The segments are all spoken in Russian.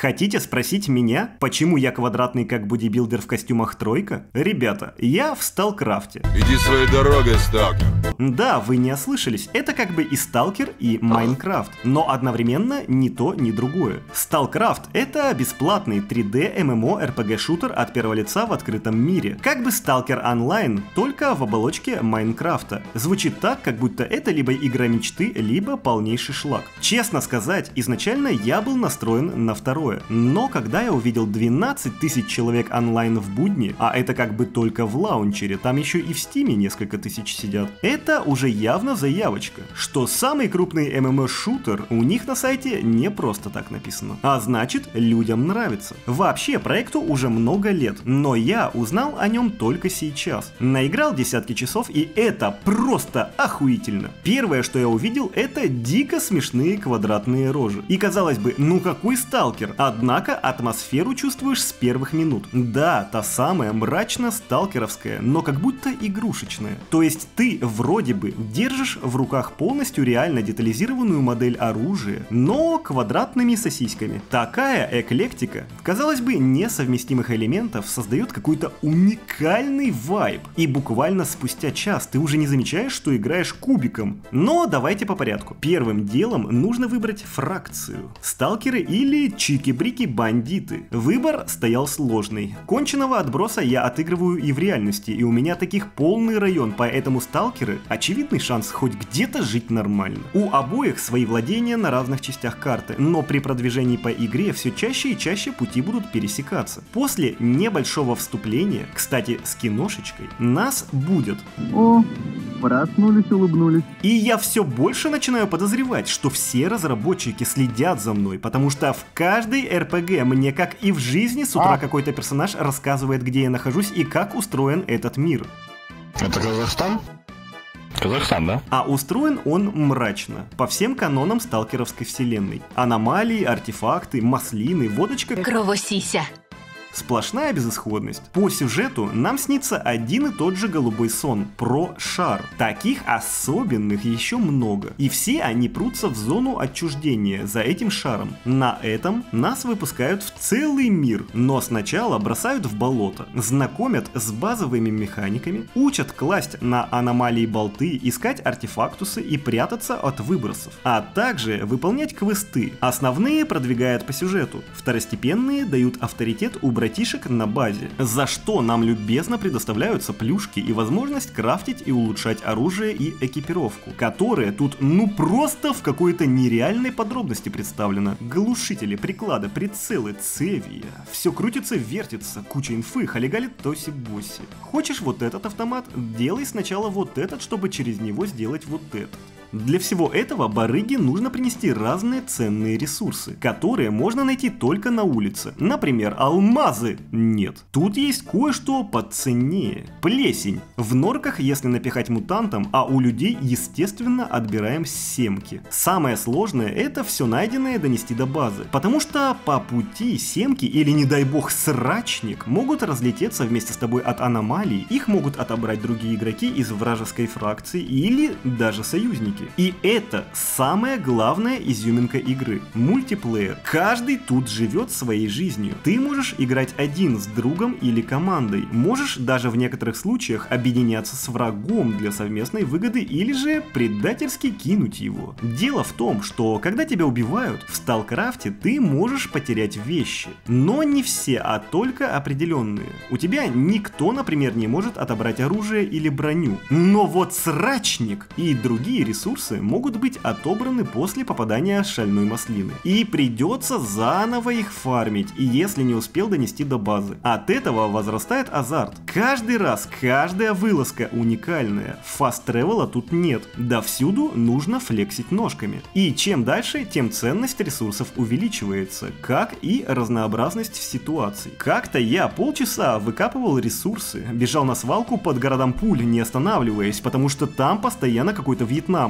Хотите спросить меня, почему я квадратный как бодибилдер в костюмах тройка? Ребята, я в Сталкрафте. Иди своей дорогой, сталкер. Да, вы не ослышались, это как бы и Сталкер, и Майнкрафт, но одновременно ни то, ни другое. Сталкрафт — это бесплатный 3D MMO-RPG-шутер от первого лица в открытом мире. Как бы Сталкер Онлайн, только в оболочке Майнкрафта. Звучит так, как будто это либо игра мечты, либо полнейший шлак. Честно сказать, изначально я был настроен на второе, но когда я увидел 12 тысяч человек онлайн в будни, а это как бы только в лаунчере, там еще и в стиме несколько тысяч сидят, это уже явно заявочка, что самый крупный MMO-шутер у них на сайте не просто так написано, а значит, людям нравится. Вообще, проекту уже много лет, но я узнал о нем только сейчас. Наиграл десятки часов, и это просто охуительно. Первое, что я увидел, это дико смешные квадратные рожи. И казалось бы, ну какой сталкер? Однако атмосферу чувствуешь с первых минут. Да, та самая мрачно-сталкеровская, но как будто игрушечная. То есть ты вроде бы держишь в руках полностью реально детализированную модель оружия, но квадратными сосисками. Такая эклектика, казалось бы, несовместимых элементов создает какой-то уникальный вайб. И буквально спустя час ты уже не замечаешь, что играешь кубиком. Но давайте по порядку. Первым делом нужно выбрать фракцию. Сталкеры или чики-брики-бандиты. Выбор стоял сложный. Конченого отброса я отыгрываю и в реальности, и у меня таких полный район, поэтому сталкеры — очевидный шанс хоть где-то жить нормально. У обоих свои владения на разных частях карты, но при продвижении по игре все чаще и чаще пути будут пересекаться. После небольшого вступления, кстати, с киношечкой, нас будет. О, проснулись, улыбнулись. И я все больше начинаю подозревать, что все разработчики следят за мной, потому что в каждой РПГ мне, как и в жизни, с утра какой-то персонаж рассказывает, где я нахожусь и как устроен этот мир. Это Казахстан? Казахстан, да? А устроен он мрачно, по всем канонам сталкеровской вселенной. Аномалии, артефакты, маслины, водочка... Кровосися. Сплошная безысходность. По сюжету нам снится один и тот же голубой сон про шар. Таких особенных еще много. И все они прутся в зону отчуждения за этим шаром. На этом нас выпускают в целый мир, но сначала бросают в болото, знакомят с базовыми механиками, учат класть на аномалии болты, искать артефактусы и прятаться от выбросов, а также выполнять квесты. Основные продвигают по сюжету, второстепенные дают авторитет у братишек на базе, за что нам любезно предоставляются плюшки и возможность крафтить и улучшать оружие и экипировку, которые тут ну просто в какой-то нереальной подробности представлено. Глушители, приклады, прицелы, цевья. Все крутится, вертится, куча инфы, халигалит тоси-боси. Хочешь вот этот автомат? Делай сначала вот этот, чтобы через него сделать вот этот. Для всего этого барыге нужно принести разные ценные ресурсы, которые можно найти только на улице. Например, алмазы. Нет. Тут есть кое-что поценнее. Плесень. В норках, если напихать мутантам, а у людей, естественно, отбираем семки. Самое сложное — это все найденное донести до базы, потому что по пути семки или, не дай бог, срачник могут разлететься вместе с тобой от аномалий, их могут отобрать другие игроки из вражеской фракции или даже союзники. И это самая главная изюминка игры — мультиплеер. Каждый тут живет своей жизнью. Ты можешь играть один с другом или командой, можешь даже в некоторых случаях объединяться с врагом для совместной выгоды или же предательски кинуть его. Дело в том, что когда тебя убивают, в Сталкрафте ты можешь потерять вещи, но не все, а только определенные. У тебя никто, например, не может отобрать оружие или броню, но вот срачник и другие ресурсы могут быть отобраны после попадания шальной маслины. И придется заново их фармить, и если не успел донести до базы. От этого возрастает азарт. Каждый раз, каждая вылазка уникальная. Фаст-тревела тут нет. Довсюду нужно флексить ножками. И чем дальше, тем ценность ресурсов увеличивается, как и разнообразность ситуаций. Как-то я полчаса выкапывал ресурсы, бежал на свалку под городом пуль, не останавливаясь, потому что там постоянно какой-то Вьетнам.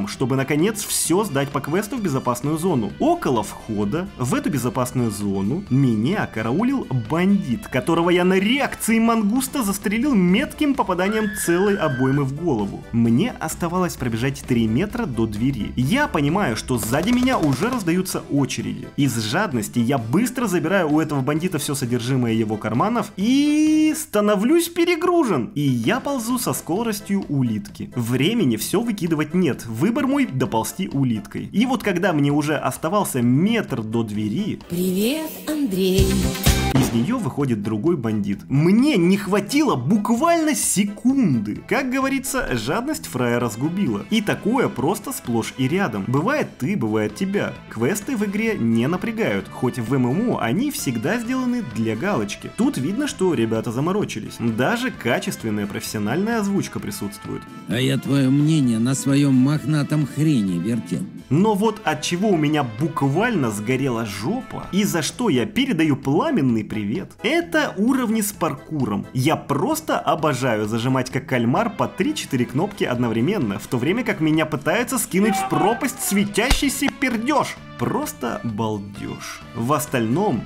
там, чтобы наконец все сдать по квесту в безопасную зону. Около входа в эту безопасную зону меня караулил бандит, которого я на реакции мангуста застрелил метким попаданием целой обоймы в голову. Мне оставалось пробежать 3 метра до двери. Я понимаю, что сзади меня уже раздаются очереди. Из жадности я быстро забираю у этого бандита все содержимое его карманов и становлюсь перегружен. И я ползу со скоростью улитки. Времени все выкидывать нет. Выбор мой — доползти улиткой. И вот когда мне уже оставался метр до двери... Привет, Андрей. Из нее выходит другой бандит. Мне не хватило буквально секунды. Как говорится, жадность фраера сгубила. И такое просто сплошь и рядом. Бывает ты, бывает тебя. Квесты в игре не напрягают, хоть в ММО они всегда сделаны для галочки. Тут видно, что ребята заморочились. Даже качественная профессиональная озвучка присутствует. А я твое мнение на своем мохнатом хрени вертел. Но вот от чего у меня буквально сгорела жопа, и за что я передаю пламенный привет, это уровни с паркуром. Я просто обожаю зажимать как кальмар по 3-4 кнопки одновременно, в то время как меня пытаются скинуть в пропасть светящийся пердеж. Просто балдеж. В остальном,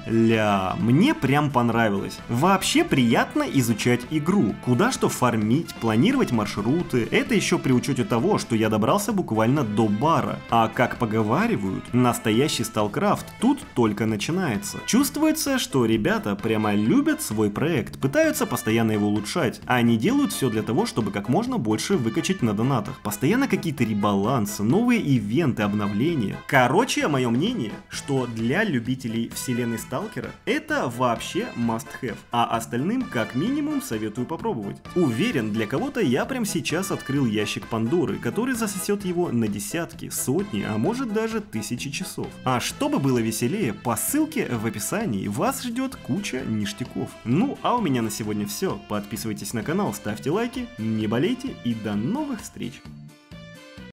мне прям понравилось. Вообще приятно изучать игру. Куда что фармить, планировать маршруты. Это еще при учете того, что я добрался буквально до бара. А как поговаривают, настоящий StarCraft тут только начинается. Чувствуется, что ребята прямо любят свой проект, пытаются постоянно его улучшать, а они делают все для того, чтобы как можно больше выкачать на донатах. Постоянно какие-то ребалансы, новые ивенты, обновления. Короче, мое мнение, что для любителей вселенной Сталкера это вообще must have, а остальным как минимум советую попробовать. Уверен, для кого-то я прям сейчас открыл ящик Пандоры, который засосет его на десятки, сотни, а может даже тысячи часов. А чтобы было веселее, по ссылке в описании вас ждет куча ништяков. Ну а у меня на сегодня все. Подписывайтесь на канал, ставьте лайки, не болейте и до новых встреч!